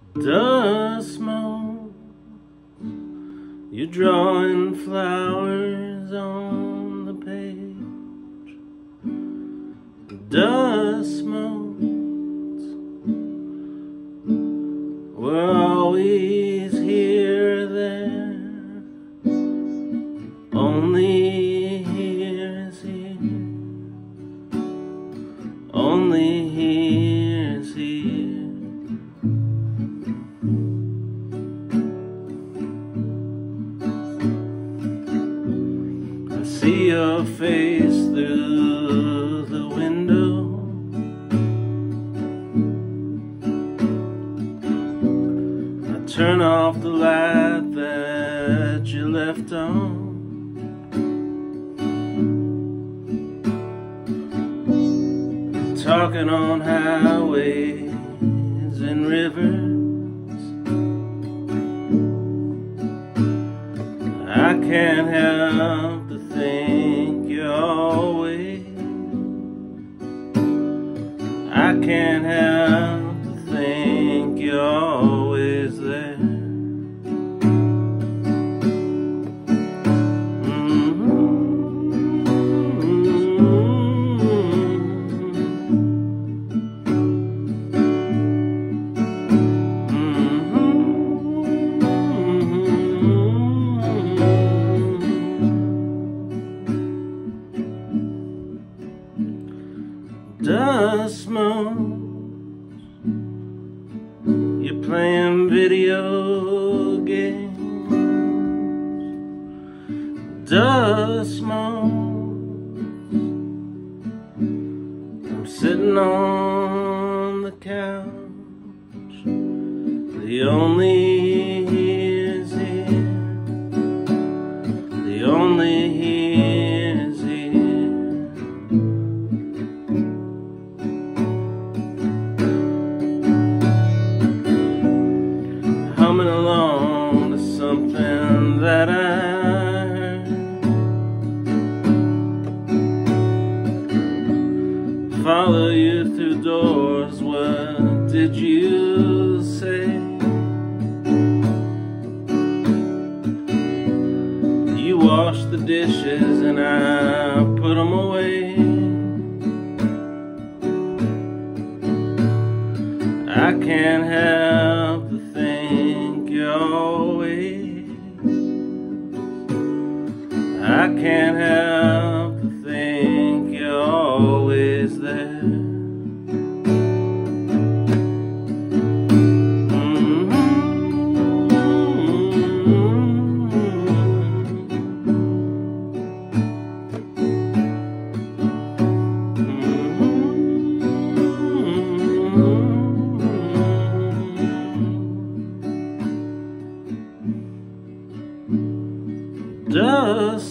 Dust smoke, you're drawing flowers on the page. Dust smoke, we're always here, there. Only here is here. Only here is here. I see your face through the window. I turn off the light that you left on. Talking on highways and rivers, I can't help to think you're always. I can't help to think you're always there. Dust smoke, you're playing video games. Dust smoke, I'm sitting on the couch. The only here is here. The only here is here. Coming along to something that I heard. Follow you through doors, what did you say? You washed the dishes and I put them away. I can't help to think you're always. I can't help to think you're always there. Dust